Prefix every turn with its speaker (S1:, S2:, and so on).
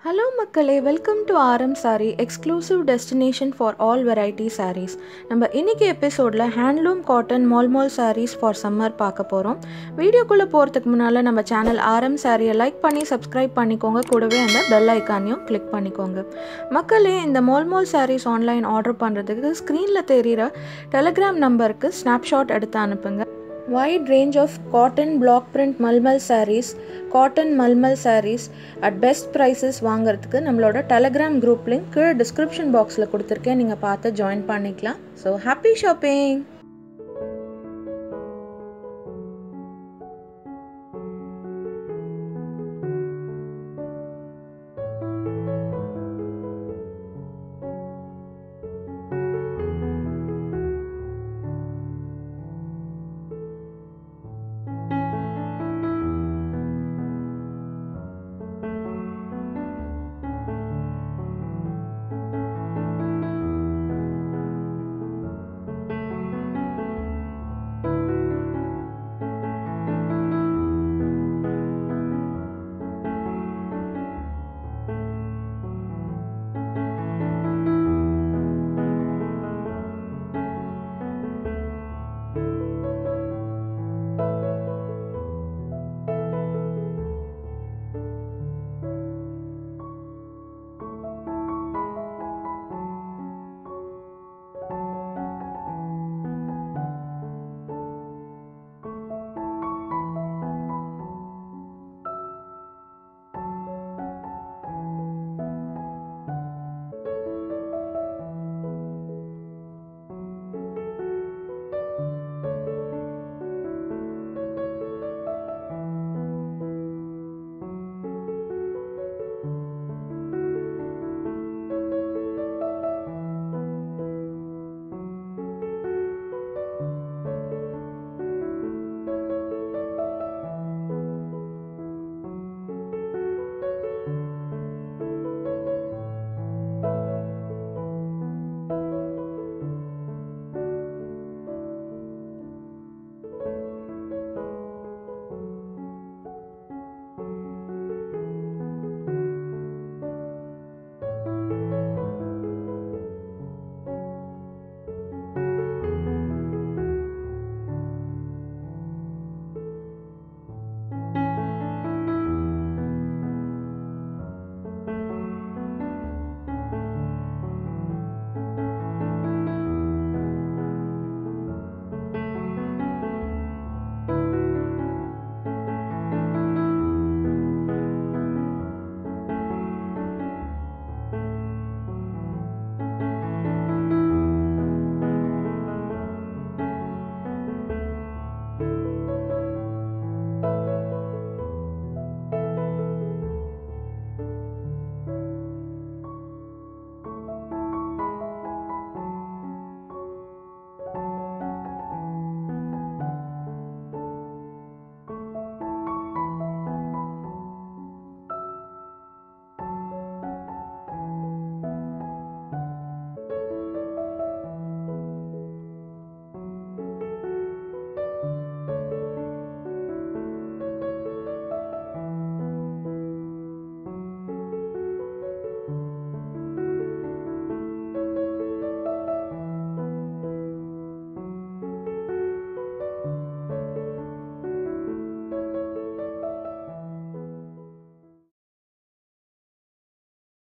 S1: Hello மக்களே, welcome to Aaram sari, exclusive destination for all variety saris. நம்ம இன்னைக்கு எபிசோடில் handloom cotton mul saris for summer பார்க்க போகிறோம். வீடியோக்குள்ளே போகிறதுக்கு முன்னால் நம்ம சேனல் ஆரம் சாரியை லைக் பண்ணி சப்ஸ்கிரைப் பண்ணிக்கோங்க. கூடவே அந்த பெல் ஐக்கானையும் கிளிக் பண்ணிக்கோங்க. மக்களே, இந்த மால் சாரீஸ் ஆன்லைன் ஆர்டர் பண்ணுறதுக்கு ஸ்க்ரீனில் தெரிகிற டெலிகிராம் நம்பருக்கு ஸ்னாப்ஷாட் எடுத்து அனுப்புங்க. Wide range of cotton block print malmal sarees, cotton malmal sarees at best prices வாங்குறதுக்கு நம்மளோட டெலிகிராம் குரூப் லிங்க் கீழே டிஸ்கிரிப்ஷன் பாக்ஸில் கொடுத்துருக்கேன். நீங்கள் பார்த்து ஜாயின் பண்ணிக்கலாம். So happy shopping.